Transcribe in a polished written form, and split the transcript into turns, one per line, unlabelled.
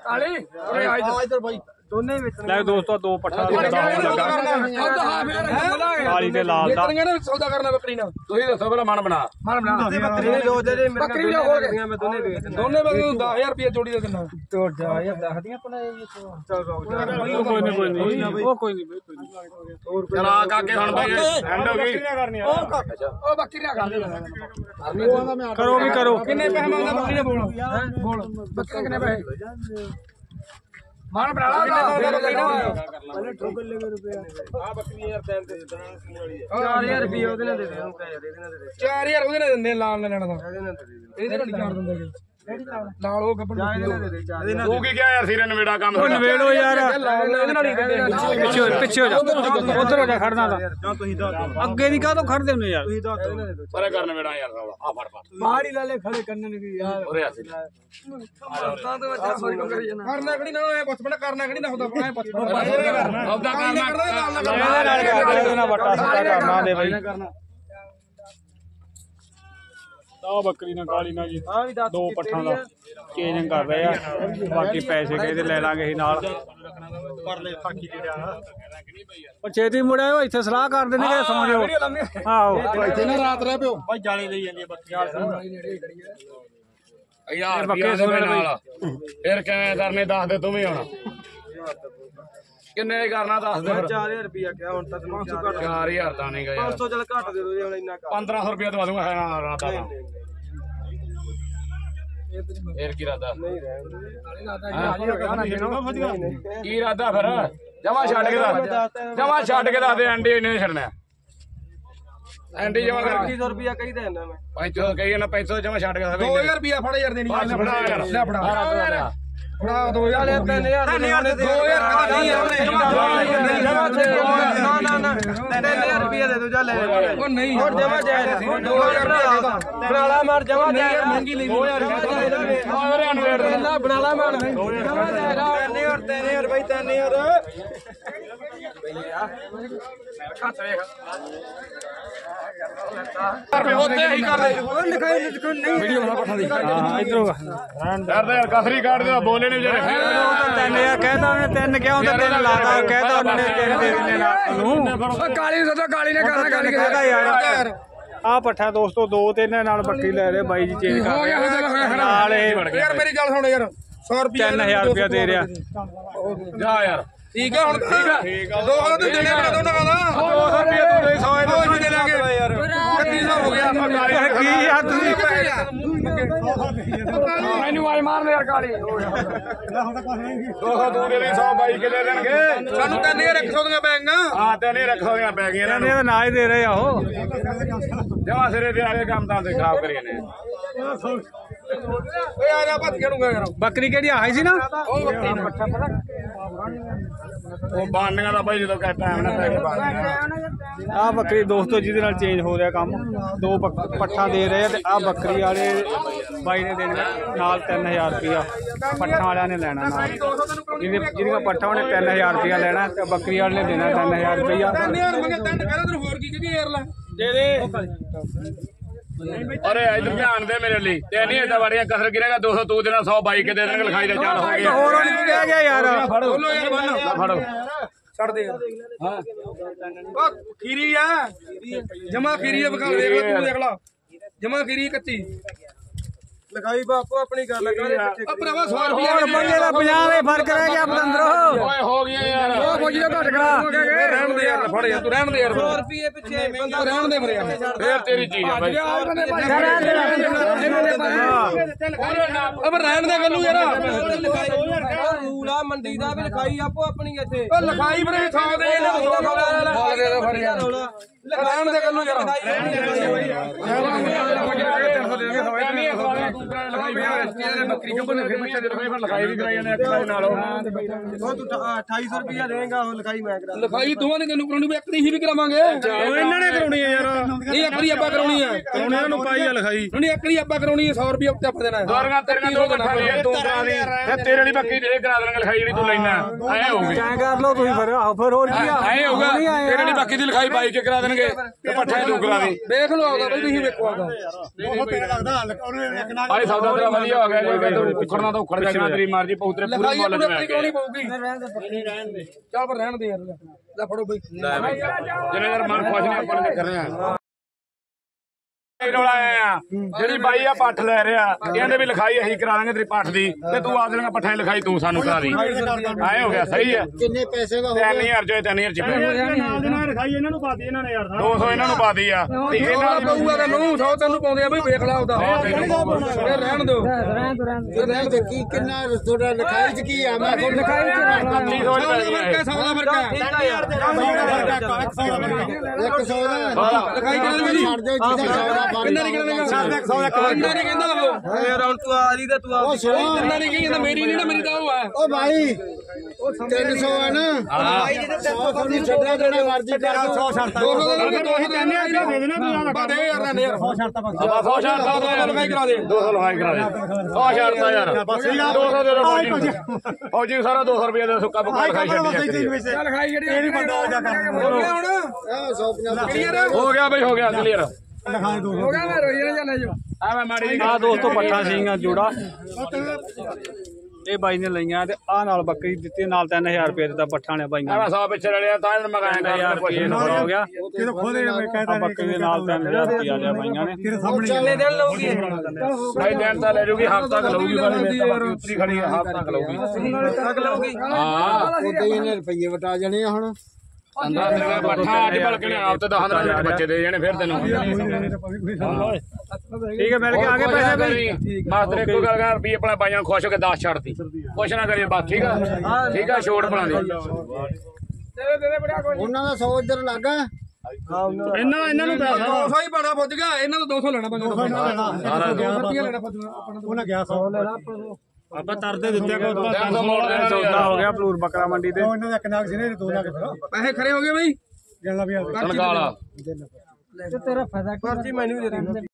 ਲੈ ਦੋਸਤੋ ਦੋ ਪੱਠਾ ਕਾਲੀ ਤੇ ਲਾਲ ਦਾ
ਸੌਦਾ ਕਰਨਾ ਬੱਕਰੀ ਨਾਲ ਤੁਸੀਂ ਦੱਸੋ ਪਹਿਲਾਂ ਮਨ ਬਣਾ ਬੱਕਰੀ ਨਾਲ ਹੋ ਗਿਆ ਮੈਂ ਦੋਨੇ ਬੱਕਰੀ ਨੂੰ 10000 ਰੁਪਏ ਜੋੜੀ ਦੇ ਦਿੰਦਾ ਤੋੜ ਜਾ ਯਾਰ ਦੱਸਦੀਆਂ ਪਣਾ
ਕੋਈ ਨਹੀਂ ਉਹ ਕੋਈ ਨਹੀਂ
ਚਲਾ ਕਾਕੇ ਹੁਣ ਬਈ ਐਂਡ ਹੋ ਗਈ
ਉਹ ਬੱਕਰੀ ਨਾ
ਕਰੋ ਵੀ ਕਰੋ
ਕਿੰਨੇ ਪੈਸੇ ਮੰਗਦਾ ਬੱਕਰੀ ਨੇ ਬੋਲ
ਬੱਕਰੀ ਕਿੰਨੇ ਪੈਸੇ ਮਾਨ ਬਣਾ ਲਾ ਬੱਕਰੀ ਨਾ
ਪਹਿਲੇ ਠੋਕਰ ਲੈ ਰੁਪਿਆ ਆ ਬੱਕਰੀ ਯਾਰ ਟਾਈਮ ਤੇ ਦਿੱਤਣਾ ਵਾਲੀ
4000 ਰੁਪਏ ਉਹਦੇ ਨਾਲ ਦੇ ਦੇ ਉਹਨੂੰ ਯਾਰ ਇਹਦੇ ਨਾਲ ਦੇ ਦੇ
4000 ਉਹਦੇ ਨਾਲ ਦਿੰਦੇ ਲਾਲ ਲੈਣਾ ਦਾ
ਇਹਦੇ ਨਾਲ ਦੇ ਦੇ
ਇਹਦੇ ਨਾਲ ਕਰ ਦਿੰਦੇ ਲਾਲ ਉਹ ਗੱਬੜ
ਇਹਦੇ ਨਾਲ ਦੇ ਦੇ
ਤੂੰ ਕੀ ਕਿਹਾ ਯਾਰ ਸਿਰੇ ਨਵੇੜਾ ਕੰਮ
ਉਹ ਨਵੇੜੋ ਯਾਰ
ਇਹਦੇ ਨਾਲ ਹੀ ਦਿੰਦੇ
ਪਿੱਛੇ ਹੋ ਜਾ ਉਧਰ ਹੋ ਜਾ ਖੜਨਾ ਤਾਂ ਅੱਗੇ ਨਹੀਂ ਕਾਹਤੋਂ ਖੜਦੇ ਹੁੰਦੇ ਯਾਰ
ਪਰੇ ਕਰ ਨਵੇੜਾ ਯਾਰ ਆ ਫੜ
ਬਾਹਰ ਹੀ ਲੈ ਲੈ ਖੜੇ ਕੰਨਨ ਕੀ ਯਾਰ
ਉਰੇ ਆ ਸੀ
ਤਾਂ ਤੇ ਬੱਚਾ ਸੋਈ ਕੋ ਕਰੀ ਜਾਣਾ
ਕਰਨਾ ਕਿਹੜੀ ਨਾ ਐ ਬਚਪਨ ਕਰਨਾ ਕਿਹੜੀ ਨਾ ਹੁੰਦਾ ਐ ਬਚਪਨ ਆਪਦਾ ਕਰਨਾ
ਇਹਦੇ ਨਾਲ ਵੱਟਾ ਸਿੱਧਾ ਕਰਨਾ ਦੇ ਬਾਈ ਆ ਬੱਕਰੀ ਨਾਲ ਕਾਲੀ ਨਾਲ ਜੀ ਦੋ ਪੱਠਾਂ ਦਾ ਚੇਂਜ ਕਰ ਰਹੇ ਆ ਬਾਕੀ ਪੈਸੇ ਕਿਹਦੇ ਲੈ ਲਾਂਗੇ ਅਸੀਂ ਨਾਲ ਪਰ ਛੇਤੀ ਮੁੜਿਆ ਇੱਥੇ ਸਲਾਹ ਕਰ ਦਿੰਦੇ ਕਿ ਸੌਂ ਜਾਓ ਆਹੋ
ਇੱਥੇ ਨਾ ਰਾਤ ਰਹਿ ਪਿਓ
ਭਾਈ ਜਾਲੇ ਲਈ ਜਾਂਦੀ ਬੱਕਰੀ
ਯਾਰ ਬੱਕੇ ਸੋਨੇ ਨਾਲ ਫਿਰ ਕਿਵੇਂ ਕਰਨੇ ਦੱਸ ਦੇ ਤੂੰ ਵੀ ਹੁਣ ਕਿੰਨੇ ਕਰਨਾ ਦੱਸ ਦੇ
4000 ਰੁਪਏ ਕਿਹਾ ਹੁਣ ਤੱਕ 500 ਘੱਟ
4000 ਤਾਂ ਨਹੀਂ ਗਾ ਯਾਰ
500 ਚਲ ਘੱਟ ਦੇ ਦੋ ਜੇ ਹੁਣ ਇੰਨਾ
1500 ਰੁਪਏ ਦਵਾ ਦੂੰਗਾ ਹੈ ਨਾ ਰਾਤ ਦਾ ਫੇਰ ਕੀ ਰਾਦਾ
ਨਹੀਂ ਰਹਿਣ
ਕੀ ਇਰਾਦਾ ਫਿਰ ਜਮਾ ਛੱਡ ਕੇ ਦੱਸ ਦੇ ਐਂਡੀ ਇਹਨੇ ਛੱਡਣਾ ਐਂਡੀ ਜਮਾ ਕਰ
2500 ਰੁਪਏ ਕਹੀ ਦੇਣਾ ਮੈਂ
500 ਕਹੀ ਨਾ 500 ਜਮਾ ਛੱਡ ਕੇ 2000 ਰੁਪਿਆ ਫੜ ਯਾਰ ਦੇਣੀ ਲੈ ਫੜਾ ਯਾਰ ਲੈ ਫੜਾ ਫੜਾ 2000
3000 3000 ਰੁਪਏ ਦੇ ਦੋ ਜਾ ਲੈ
ਉਹ ਨਹੀਂ
ਹੋਰ ਜਮਾ ਜਾਇਜ਼ 2000 ਬਣਾ ਲਾ ਮਾਰ ਜਮਾ ਜਾਇਜ਼ ਮਹਿੰਗੀ ਲਈ 2000 ਬਣਾ ਲਾ ਮਾਰ ਜਮਾ ਜਾਇਜ਼ 3000 ਬਾਈ 3000
ਉੱਥੇ ਹੀ ਕਰ ਦੇ
ਵੀਡੀਓ ਬਣਾ ਪਠਾ ਦੀ
ਹਾਂ ਇਧਰੋਂ
ਕਰਦੇ ਯਾਰ ਕਸਰੀ ਕੱਢ ਦੇ ਬੋਲੇ ਨੇ ਵਿਚਾਰੇ
3000 ਕਹਿਤਾ ਉਹਨੇ 3 ਕਿਹਾ ਹੁੰਦਾ 3 ਲਾਤਾ ਕਹਿਤਾ ਉਹਨੇ 3 ਦੇ ਦਿੰਦੇ ਨਾਲ ਨੂੰ
ਕਾਲੀ ਸਦਾ ਕਾਲੀ ਨੇ ਕਰਨਾ ਗੱਲ
ਕਹਿਤਾ ਯਾਰ ਆ ਪੱਠਾ ਦੋਸਤੋ 2-3 ਨਾਲ ਬੱਕਰੀ ਲੈ ਰਹੇ ਬਾਈ ਜੀ ਚੇਂਜ ਕਰ ਰਹੇ ਨਾਲ ਇਹ
ਯਾਰ ਮੇਰੀ ਗੱਲ ਸੁਣ ਯਾਰ 100 ਰੁਪਏ
3000 ਰੁਪਇਆ ਦੇ ਰਿਹਾ
ਜਾ ਯਾਰ ਠੀਕ ਆ ਹੁਣ ਠੀਕ ਆ ਦੋ ਤੂੰ ਦੇਣੇ ਬਣਾ ਦੋਨਾਂ ਦਾ 200 ਰੁਪਏ ਤੂੰ ਦੇ 100 ਇਹਨੂੰ ਦੇ ਲਾਂਗੇ ਯਾਰ 3100 ਹੋ ਗਿਆ
ਕੀ ਯਾਰ ਤੁਸੀਂ
ਮੈਨੂੰ ਆਈ ਮਾਰਨੇ ਯਾਰ ਕਾਲੀ
200 ਤੂੰ ਦੇ 100 ਬਾਈ ਕੇ ਦੇ ਦੇਣਗੇ ਸਾਨੂੰ 3100 ਦੀਆਂ ਪੈਗੀਆਂ ਹਾਂ 3100 ਦੀਆਂ ਪੈ ਗਈਆਂ
ਇਹਨੇ ਤਾਂ ਨਾ ਹੀ ਦੇ ਰਹੇ ਆ ਉਹ
ਜਮਾ ਸਿਰੇ ਦੇ ਆਲੇ ਕੰਮ ਤਾਂ ਤੇ ਖਰਾਬ ਕਰੀ ਨੇ ਓਏ ਆ ਜਾ ਭੱਜ ਕਿਹੜੂਗਾ ਯਾਰ
ਬੱਕਰੀ ਕਿਹੜੀ ਆਈ ਸੀ ਨਾ
ਉਹ ਬੱਕਰੀ ਉਹ ਬਾਣੀਆਂ ਦਾ ਬਾਈ ਜਦੋਂ ਕਹਿ ਟਾਈਮ ਨਾਲ ਪੈ ਕੇ ਬਾਣੀਆਂ
ਆ ਬੱਕਰੀ ਦੋਸਤੋ ਜਿਹਦੇ ਨਾਲ ਚੇਂਜ ਹੋ ਰਿਹਾ ਕੰਮ ਦੋ ਪੱਠਾ ਦੇ ਰਹੇ ਆ ਤੇ ਆ ਬੱਕਰੀ ਵਾਲੇ ਬਾਈ ਨੇ ਦੇਣਾ ਨਾਲ 3000 ਰੁਪਇਆ ਪੱਠਾ ਵਾਲਿਆਂ ਨੇ ਲੈਣਾ ਨਾਲ ਜਿਹਦੀਆਂ ਪੱਠਾ ਉਹਨੇ 3000 ਰੁਪਇਆ ਲੈਣਾ ਤੇ ਬੱਕਰੀ ਵਾਲੇ ਨੇ ਦੇਣਾ 3000 ਰੁਪਇਆ
3000 ਮੰਗੇ ਤੈਨੂੰ ਕਹਿੰਦਾ ਤੈਨੂੰ ਹੋਰ ਕੀ ਕਹੀ ਯਾਰ ਲੈ
ਦੇ ਦੇ
ਅਰੇ ਇਧਰ ਧਿਆਨ ਦੇ ਮੇਰੇ ਲਈ ਤੇ ਨਹੀਂ ਏਦਾਂ ਵਾਰੀਆਂ ਕਸਰ ਗਿਰੇਗਾ 200 ਤੂੰ ਦੇਣਾ 100 ਬਾਈ ਕੇ ਦੇ ਦੇਣਗੇ ਲਿਖਾਈ ਦਾ ਚੱਲ ਹੋ ਗਿਆ
ਹੋਰ ਨਹੀਂ ਕਹਿ ਗਿਆ ਯਾਰ
ਬੋਲੋ ਯਾਰ ਬੰਨ ਫੜੋ ਛੱਡ ਦੇ ਹਾਂ ਉਹ ਖੀਰੀ ਆ ਜਮਾ ਖੀਰੀ ਵਿਖਾ ਦੇਖ ਲੈ ਤੂੰ ਦੇਖ ਲੈ ਜਮਾ ਖੀਰੀ ਕੱਚੀ
ਲਿਖਾਈ ਬਾਪੂ ਆਪਣੀ ਗੱਲ ਕਰੇ
ਆ ਭਰਾਵਾ 100 ਰੁਪਏ
ਬੰਦੇ ਦਾ 50 ਦੇ ਫਰਕ ਰਹਿ ਗਿਆ ਪਤੰਦਰੋ
ਓਏ ਹੋ ਗਿਆ ਯਾਰ
ਉਹ ਫੌਜੀ ਦਾ ਘਟ ਕਰਾ
ਰਹਿਣ ਦੇ ਯਾਰ ਫੜ ਯਾਰ ਤੂੰ ਰਹਿਣ ਦੇ ਯਾਰ
100 ਰੁਪਏ ਪਿੱਛੇ
ਬੰਦਾ ਰਹਿਣ ਦੇ ਮੇਰੇ ਯਾਰ ਫੇਰ ਤੇਰੀ ਚੀਜ਼ ਆ ਬਾਈ ਅਬ ਰਹਿਣ ਦੇ ਗੱਲੂ ਯਾਰ
ਰੂਲ ਆ ਮੰਡੀ ਦਾ ਵੀ ਲਿਖਾਈ ਆਪੋ ਆਪਣੀ ਇੱਥੇ
ਉਹ ਲਿਖਾਈ ਬਰੇ 100 ਦੇ ਰਹਿਣ ਦੇ ਗੱਲੂ ਯਾਰ ਬੱਕਰੀ ਕੰਪਨੀ ਫਿਰ ਬੱਚਾ ਦੇ ਫਿਰ ਲਿਖਾਈ ਵੀ ਕਰਾਈ ਜਾਂਦੇ ਇੱਕ ਨਾਲ
ਉਹ ਤੂੰ 2800 ਰੁਪਏ ਦੇਗਾ ਉਹ ਲਿਖਾਈ ਮੈਂ ਕਰਾ
ਲਿਖਾਈ ਦੋਵਾਂ ਦੇ ਤੈਨੂੰ ਕਰਾਉਣੀ ਵੀ ਇੱਕ ਦੀ ਹੀ ਵੀ ਕਰਾਵਾਂਗੇ
ਇਹਨਾਂ ਨੇ ਕਰਾਉਣੀ ਹੈ ਯਾਰ
ਨਹੀਂ ਇੱਕ ਦੀ ਆਪਾਂ ਕਰਾਉਣੀ ਹੈ
ਕਰਾਉਣੀ ਇਹਨਾਂ ਨੂੰ ਪਾਈ ਆ ਲਿਖਾਈ
ਨਹੀਂ ਇੱਕ ਦੀ ਆਪਾਂ ਕਰਾਉਣੀ ਹੈ 100 ਰੁਪਏ ਉੱਤੇ ਆਪਾਂ ਦੇਣਾ ਦੋਰੀਆਂ ਤੇਰੀਆਂ ਦੋ ਗੱਠਾਂ ਲਈ ਤੂੰ ਕਰਾ ਦੇ ਤੇ ਤੇਰੇ ਵਾਲੀ ਬੱਕਰੀ ਦੇ ਕਰਾ ਦੇਣਗੇ ਲਿਖਾਈ ਜਿਹੜੀ ਤੂੰ ਲੈਣਾ ਐ ਹੋਊਗੀ
ਐ ਕਰ ਲਓ ਤੁਸੀਂ ਫਿਰ ਆਓ ਫਿਰ ਹੋਰ ਕੀ ਆ
ਐ ਹੋਊਗਾ ਤੇਰੇ ਵਾਲੀ ਬੱਕਰੀ ਦੀ ਲਿਖਾਈ ਬਾਈ ਕੇ ਕਰਾ ਦੇਣਗੇ
ਦੇਣਗੇ ਤੇ ਪੱਠੇ ਤੂੰ ਕਰਾ ਦੇ
ਵੇਖ ਲਓ ਆਉਂਦਾ ਬਈ ਤੁਸੀਂ ਵੇਖੋ ਆਉਂਦਾ
ਬਹੁਤ ਤੇਰੇ ਲੱਗਦਾ ਉਹਨੇ ਇੱਕ ਨਾਲ
ਭਾਈ ਸੌਦਾ ਤੇਰਾ ਵਧੀਆ ਹੋ ਗਿਆ ਜੇ ਤੂੰ ਉਖੜਨਾ ਤਾਂ ਉਖੜ ਜਾਣਾ ਤੇਰੀ ਮਰਜ਼ੀ ਪਊਤਰੇ ਪੂਰੀ
ਲਿਖਾਈ
ਮੁੱਲ ਚ
ਪੂਰੀ
ਮੈਂ
ਕਿਉਂ ਨਹੀਂ ਪਊਗੀ ਚੱਲ ਪਰ ਰਹਿਣ ਦੇ ਯਾਰ ਲੈ ਫੜੋ ਬਈ
ਜਿੰਨੇ ਯਾਰ ਮਨ ਖੁਸ਼ ਨਹੀਂ ਆਪਾਂ ਨੇ ਕਰਨੇ ਆ ਰੌਲਾ ਆ ਜਿਹੜੀ ਬਾਈ ਆ ਪੱਠ ਲੈ ਰਿਹਾ ਕਹਿੰਦੇ ਵੀ ਲਿਖਾਈ ਅਸੀਂ ਕਰਾ ਦਾਂਗੇ ਤੇਰੀ ਪੱਠ ਦੀ ਤੇ ਤੂੰ ਆਪ ਦੇਣਾ ਪੱਠਾਂ ਦੀ ਲਿਖਾਈ ਤੂੰ ਸਾਨੂੰ ਕਰਾ ਦੀ ਆਏ ਹੋ ਗਿਆ ਸਹੀ ਹੈ
ਕਿੰਨੇ ਪੈਸੇ ਦਾ
3000 ਜੋ 3000 ਚ
ਨਾਲ ਦੇ ਨਾਲ ਰਖਾਈ ਇਹਨਾਂ ਨੂੰ ਪਾਤੀ ਇਹਨਾਂ ਨੇ ਯਾਰ
200 ਇਹਨਾਂ ਨੂੰ ਪਾਦੀ ਆ ਤੇ ਇਹਨਾਂ
ਇਹਨਾਂ ਪਊਗਾ ਤਾਂ ਨੂੰ 100 ਤੈਨੂੰ ਪਾਉਂਦੇ ਆ ਬਈ ਵੇਖ ਲਾ ਉਹਦਾ ਫਿਰ ਰਹਿਣ ਦਿਓ
ਰਹਿਣ ਦੇ ਕੀ ਕਿੰਨਾ ਤੁਹਾਡਾ ਲਿਖਾਈ ਚ ਕੀ ਆ ਮੈਂ ਤੁਹਾਨੂੰ ਲਿਖਾਈ
2500 ਰੁਪਏ
ਸੌਦਾ ਵਰਗਾ
ਲਿਖਾਈ ਛੱਡ ਦਿਓ ਜਿਹਦਾ
ਕਿੰਨਾ ਨਹੀਂ ਕਹਿੰਦਾ ਉਹ ਯਾਰ ਹੁਣ ਤੂੰ ਆ ਰਹੀ ਤੇ ਤੂੰ
ਉਹ ਸੁਣੋ
ਕਿੰਨਾ ਨਹੀਂ ਕਹਿੰਦਾ ਮੇਰੀ ਨਹੀਂ ਨਾ ਮੇਰੀ ਤਾਂ ਉਹ ਹੈ
ਉਹ ਭਾਈ 300 ਹੈ ਨਾ 100 ਤੁਹਾਨੂੰ ਛੱਡਿਆ ਜਿਹੜਾ ਮਰਜ਼ੀ ਕਰ ਦੋ
200 ਦਾ ਦੋਹੀ ਕਹਿੰਦੇ ਆ ਦੇ ਦੇਣਾ ਤੂੰ ਬਾ ਦੇ ਯਾਰ ਯਾਰ
100 ਛੱਡਦਾ
ਲਗਾਈ ਕਰਾ ਦੇ
200 ਲਗਾਈ ਕਰਾ ਦੇ 100 ਛੱਡਦਾ ਯਾਰ 200 ਦੇ ਦੋ ਫੌਜੀ ਸਾਰਾ 200 ਰੁਪਏ ਦਾ ਸੁੱਕਾ ਪੱਕਾ ਲਿਖਾਈ ਛੱਡੀ
ਚੱਲ ਖਾਈ ਜਿਹੜੀ
ਇਹ ਨਹੀਂ ਬੰਦਾ ਹੋ ਜਾ ਕਰ
ਹੋ ਗਿਆ ਹੁਣ
150
ਕਲੀਅਰ
ਹੋ ਗਿਆ ਬਈ ਹੋ ਗਿਆ ਕਲੀਅਰ
ਹੋ ਗਿਆ ਮੈਂ ਰੋਈ ਨਾ ਚੱਲ ਜੋ
ਆ ਮੈਂ ਮਾੜੀ
ਆ ਦੋਸਤੋ ਪੱਠਾ ਸੀਗੀਆਂ ਜੋੜਾ ਇਹ ਬਾਈ ਨੇ ਲਈਆਂ ਤੇ ਆ ਨਾਲ ਬੱਕਰੀ ਦਿੱਤੀ ਨਾਲ 3000 ਰੁਪਏ ਦਿੱਤਾ ਪੱਠਾਂ ਨੇ ਬਾਈਆਂ
ਮੈਂ 100 ਪਿੱਛੇ ਲੈ ਲਿਆ ਤਾਂ ਮੈਂ ਕਹਿੰਦਾ ਯਾਰ ਕੁਛ
ਹੋ ਗਿਆ ਆ ਬੱਕਰੀ ਦੇ ਨਾਲ 3000 ਰੁਪਏ ਲਿਆ ਬਾਈਆਂ ਨੇ
ਕਿੰਨੇ ਦਿਨ ਲਊਗੀ
ਭਾਈ ਦਿਨ ਤਾਂ ਲੈ ਜੂਗੀ ਹਫ਼ਤਾ ਕ ਲਊਗੀ ਬਾਈ ਉੱਤਰੀ ਖੜੀ ਹੈ ਹਫ਼ਤਾ ਕ ਲਊਗੀ
ਤੱਕ ਲਊਗੀ
ਹਾਂ
ਉਹਦੇ ਇਹਨੇ ਰੁਪਏ ਵਟਾ ਜਾਣੇ ਆ ਹੁਣ
ਅੰਦਰ ਤੇਰੇ ਪੱਠਾ ਅੱਜ ਬਲਕੇ ਨੇ ਆਪ ਤੇ 10 ਦਿਨ ਬੱਚੇ ਦੇ ਜਾਣੇ ਫਿਰ ਤੈਨੂੰ
ਠੀਕ ਹੈ ਮਿਲ ਕੇ ਆ ਗਏ ਪੈਸੇ ਬਈ
ਮਾਸਟਰ ਇੱਕੋ ਗੱਲ ਕਰ ਰੁਪਏ ਆਪਣਾ ਬਾਈਆਂ ਨੂੰ ਖੁਸ਼ ਹੋ ਕੇ 10 ਛੱਡਦੀ ਕੁਛ ਨਾ ਕਰੀਏ ਬਸ ਠੀਕ ਆ ਠੀਕ ਆ ਛੋਟ ਬਣਾ ਦੇ
ਉਹਨਾਂ ਦਾ 100 ਇੱਧਰ ਲੱਗਾ
ਇਹਨਾਂ ਨੂੰ ਪੈਸਾ
200 ਹੀ ਬੜਾ ਪੁੱਜ ਗਿਆ ਇਹਨਾਂ ਤੋਂ 200 ਲੈਣਾ ਪੈਂਦਾ
ਉਹਨਾਂ ਗਿਆ 100 ਲੈਣਾ
ਆਪਾਂ ਤਰਦੇ ਦਿੱਤੇ ਕੋ
ਮੋੜ ਦੇਣਾ
ਸੌਦਾ ਹੋ ਗਿਆ ਪਲੂਰ ਬੱਕਰਾ ਮੰਡੀ ਤੇ
ਉਹਨਾਂ ਦਾ ਇੱਕ ਨਾਗ ਸੀ ਨੇ 2 ਲੱਖ
ਪੈਸੇ ਖਰੇ ਹੋ ਗਏ ਬਈ
ਗਿਣਲਾ ਵੀ ਆ
ਕਣਕਾਲਾ
ਤੇਰਾ ਫਾਇਦਾ ਕੀ ਮੈਨੂੰ ਦੇ ਦੇ